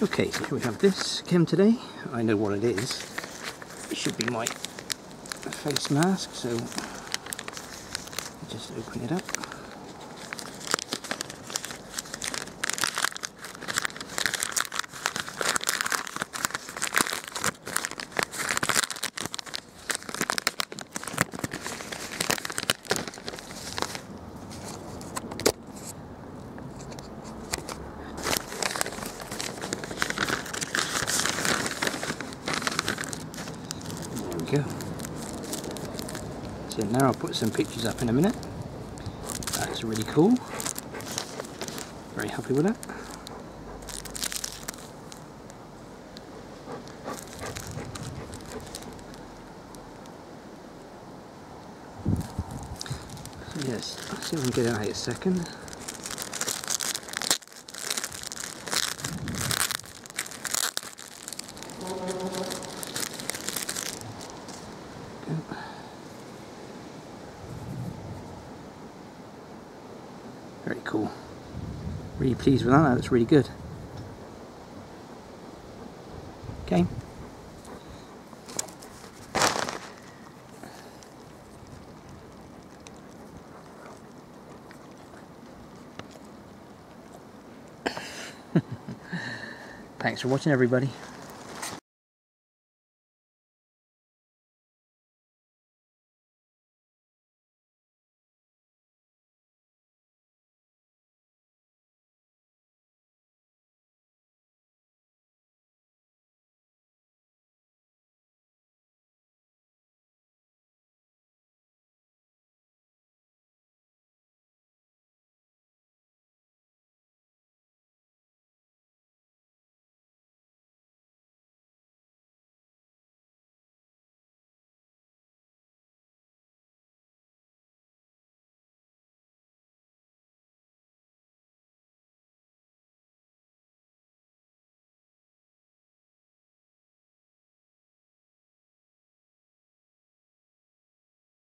Okay, so here we have this chem today. I know what it is. It should be my face mask, so just open it up. Go. So now I'll put some pictures up in a minute. That's really cool. Very happy with that. So yes, I'll see if I can get it out in a second. Very cool. Really pleased with that. That's really good. Okay. Thanks for watching, everybody.